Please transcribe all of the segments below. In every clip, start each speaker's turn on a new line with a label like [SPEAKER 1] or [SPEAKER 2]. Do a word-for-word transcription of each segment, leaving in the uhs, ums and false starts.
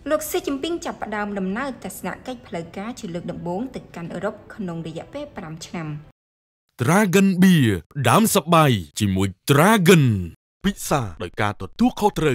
[SPEAKER 1] លោកស៊ីជីនពីងចាប់ផ្ដើមដំណើរទស្សនកិច្ចផ្លូវការជាលើកដំបូងទៅកាន់អឺរ៉ុបក្នុងរយៈពេលប្រាំឆ្នាំ
[SPEAKER 2] Dragon Beer ដើមសប្បាយជាមួយ Dragon ពិសាដោយការទទួលខុសត្រូវ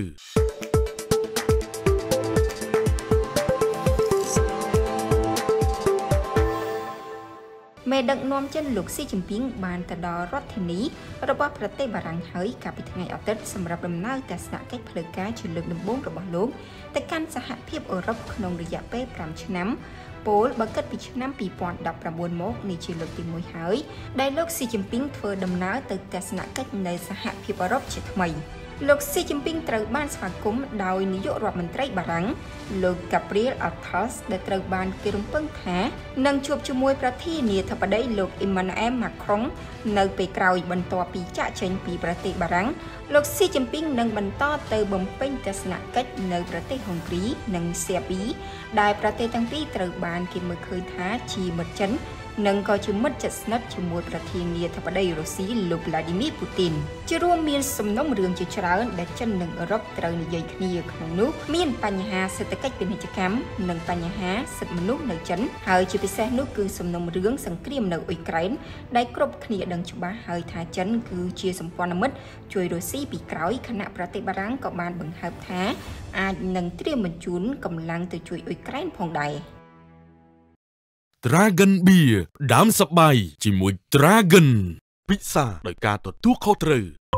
[SPEAKER 1] មេដឹកនាំចិនលោកស៊ីជីនពីងបានទៅដល់រដ្ឋធានីរបស់ប្រទេសបារាំងហើយកាលពីថ្ងៃអាទិត្យសម្រាប់ដំណើរទស្សនកិច្ចផ្លូវការជាលើកដំបូងរបស់លោកទៅកាន់សហភាពអឺរ៉ុបក្នុងរយៈពេលប្រាំឆ្នាំពលបើគិតពីឆ្នាំពីរពាន់ដប់ប្រាំបួនមកនេះជាលើកទីមួយហើយដែលលោកស៊ីជីនពីងធ្វើដំណើរទៅទស្សនកិច្ចនៅសហភាពអឺរ៉ុបជាថ្មីលោកស៊ីជីនពីងត្រូវបានស្វាគមន៍ដោយនាយករដ្ឋមន្ត្រីបារាំងលោក Gabriel Attal ដែលត្រូវបានគេរំពឹងថានឹងជួបជាមួយប្រធានាធិបតីលោក Emmanuel Macron នៅពេលក្រោយបន្ទាប់ពីចាកចេញពីប្រទេសបារាំងលោកស៊ីជីនពីងនឹងបន្តទៅបំពេញទស្សនកិច្ចនៅប្រទេសហុងគ្រីនិងសេប៊ីដែលប្រទេសទាំងពីរត្រូវបានគេមើលឃើញថាជាមិត្តចិននិងក៏ជាមិត្តជិតស្និទ្ធជាមួយប្រធានាធិបតីរុស្ស៊ីលោក Vladimir Putin ជារួមមានសំណុំរឿងជាច្រើនដែលចិននិងអឺរ៉ុបត្រូវនិយាយគ្នាក្នុងនោះមានបញ្ហាសេដ្ឋកិច្ចពាណិជ្ជកម្មនិងបញ្ហាសិទ្ធិមនុស្សនៅចិនហើយជាពិសេសនោះគឺសំណុំរឿងសង្គ្រាមនៅអ៊ុយក្រែនដែលគ្រប់គ្នាដឹងច្បាស់ហើយថាចិនគឺជាសម្ព័ន្ធមិត្តជួយរុស្ស៊ីពីក្រោយខណៈប្រទេសបារាំងក៏បានបង្ហើបថាអាចនឹងត្រៀមបញ្ជូនកម្លាំងទៅជួយអ៊ុយក្រែនផងដែរ
[SPEAKER 2] Dragon Beer ដើមសប្បាយជាមួយ Dragon ពិសាដោយការទទួលខុសត្រូវ